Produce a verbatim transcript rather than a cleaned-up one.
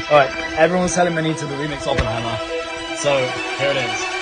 Alright, everyone's telling me to the remix Oppenheimer. So, here it is.